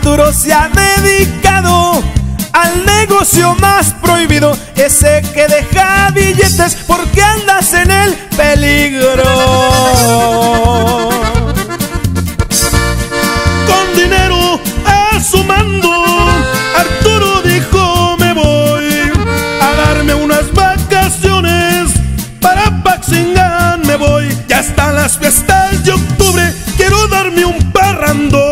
Arturo se ha dedicado al negocio más prohibido, ese que deja billetes porque andas en el peligro. Con dinero a su mando, Arturo dijo: me voy a darme unas vacaciones, para Apaxingán me voy. Ya están las fiestas de octubre, quiero darme un parrandón.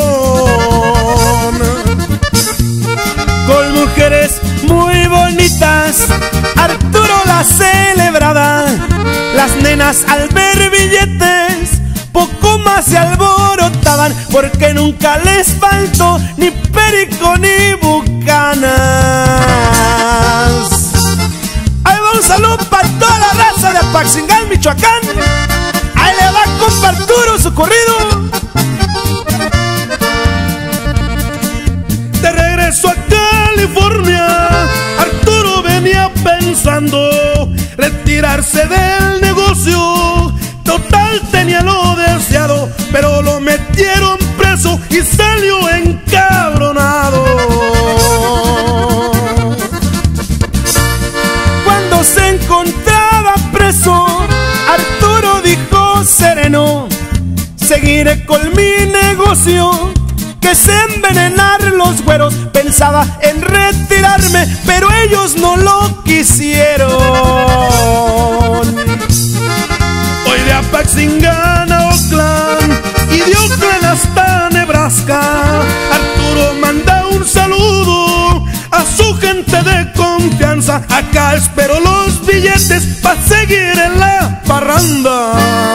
Con mujeres muy bonitas, Arturo la celebraba. Las nenas al ver billetes poco más se alborotaban, porque nunca les faltó ni perico ni bucanas. Ahí va un saludo para toda la raza de Apaxingán, Michoacán. Ahí le va compa Arturo su corrido. De regreso a California, Arturo venía pensando retirarse del negocio. Total tenía lo deseado, pero lo metieron preso y salió encabronado. Cuando se encontraba preso, Arturo dijo sereno: seguiré con mi negocio, que es envenenar los güeros. Pensaba en retirarme, pero ellos no lo quisieron. Hoy de Apaxingán a Oakland y de Oakland hasta Nebraska, Arturo manda un saludo a su gente de confianza. Acá espero los billetes para seguir en la parranda.